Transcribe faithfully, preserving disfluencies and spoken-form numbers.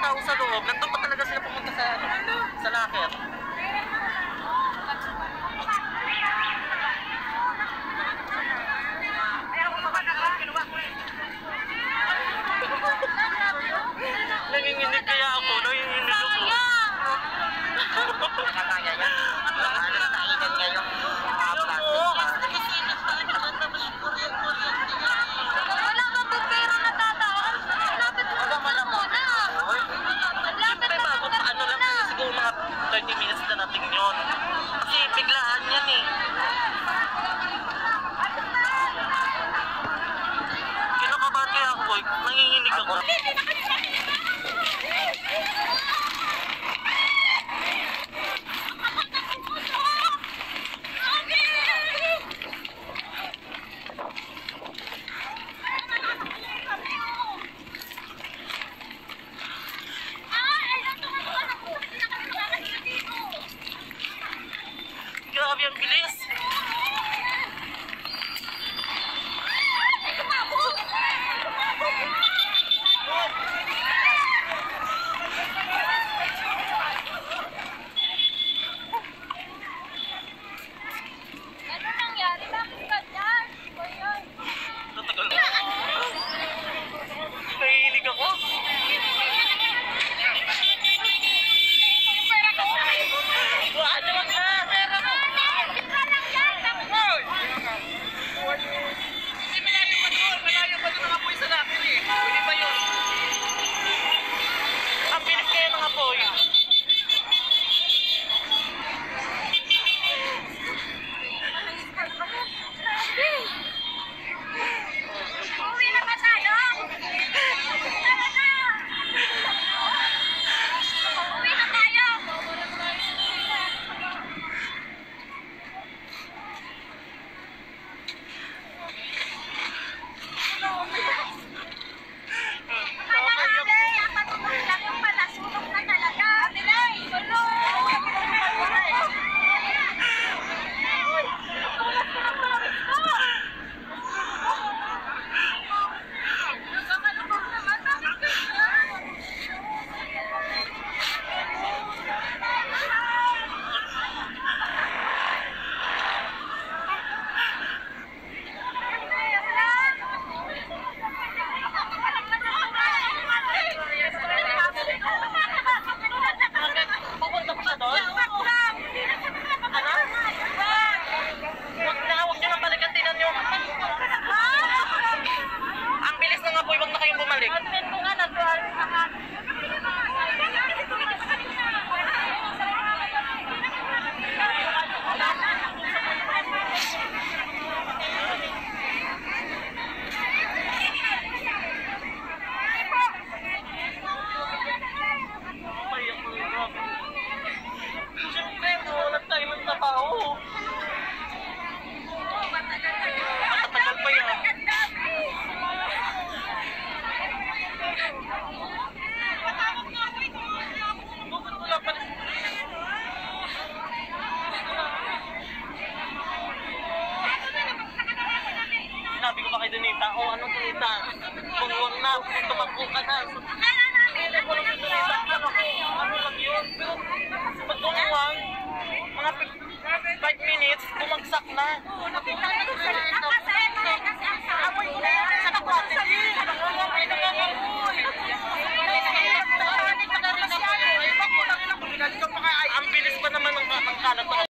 tao sa loob. Nandun pa talaga sila pumunta sa, sa locker. Nanginginig kaya ako, nanginginig ako. Nakakaya yan. Halos nainan niya yung mga plastic. Wala kang pera na tataan. Lapit mo na muna. Siyempre bago pa ano lang, siguro mga thirty minutes na natin yun. Kasi biglaan yan eh. Kinakabahan kaya ako eh, nanginginig ako. Grabe ang bilis. Ano nangyari? Bakit ka dyan? Tatagal na. Nanginginig ako. Wala naman na. Hindi malayo pa doon. Malayo pa doon ang apoy sa natin eh. Pwede pa yun. Ang bilis kayo ng apoy. Uwi na ba tayo? Tara na! Uwi na tayo! Pupunta pa siya doon? Ano? Huwag na, huwag nyo nang balikan, tinan nyo. Ang bilis ng apoy, huwag na kayong bumalik. Siyempre, mawalan tayo ng trabaho. Matatagal pa yan. Bukod ko lang pala. Sinabi ko ba kay Donita? O, anong Donita? Bungwang na, tumakbo ka na. Hindi ko lang si Donita. Ano, ano lang yun? Pero, pag bungwang, mga five minutes, bumagsak na. Nakita ko sa